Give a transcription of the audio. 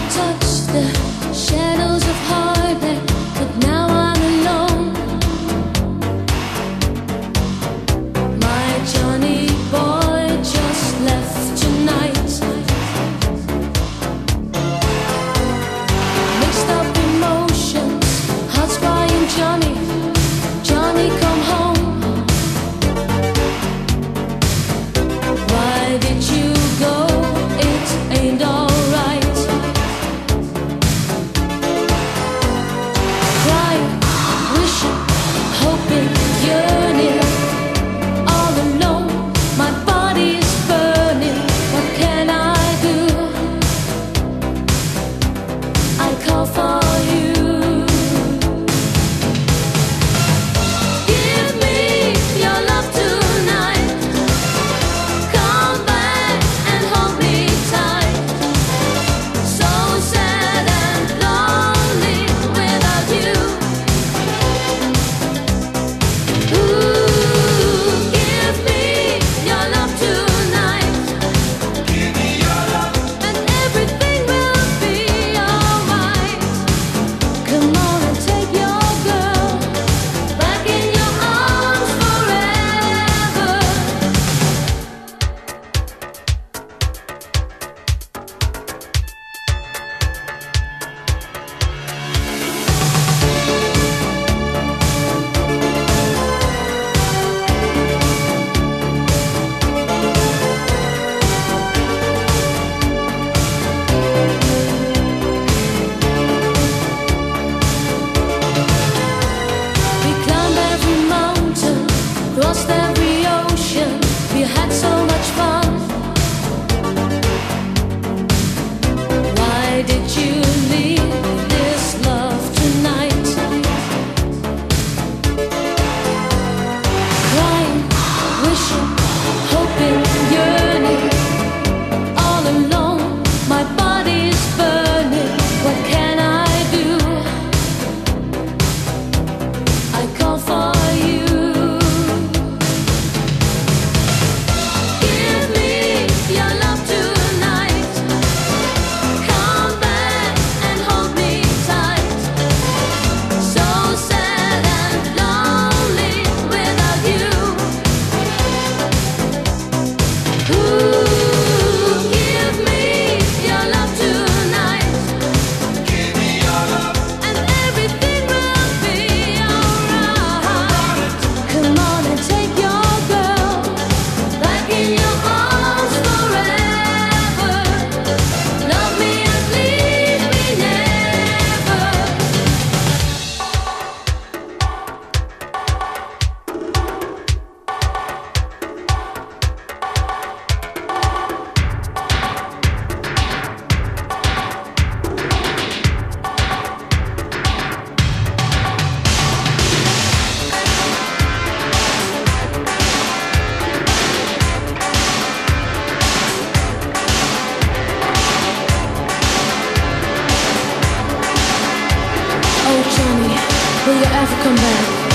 touched the shadows of heartache, but now I'm alone. My Johnny boy just left tonight. Mixed up emotions, hearts crying, Johnny, Johnny come home. Why did you go? It ain't alright. Crying, wishing, hoping, yearning, all alone. My body is burning. What can I do? I call for you. Give me your love tonight. Come back and hold me tight. So sad and lonely without you. Ooh, give me your love tonight. Give me your love, and everything will be alright. Come on and take your girl back in your arms forever. We climbed every mountain, crossed every ocean. We had so much fun. Why did you leave this love tonight? Crying, wishing, hoping, yearning, all alone. My body is burning. What can I do? I call for you. Give me your love tonight. Come back and hold me tight. So sad and lonely without you. Ooh, give me your love tonight. Give me your love, and everything will be alright. Come on and take your girl back in your arms forever. Love me and leave me never. Oh Johnny, will you ever come back?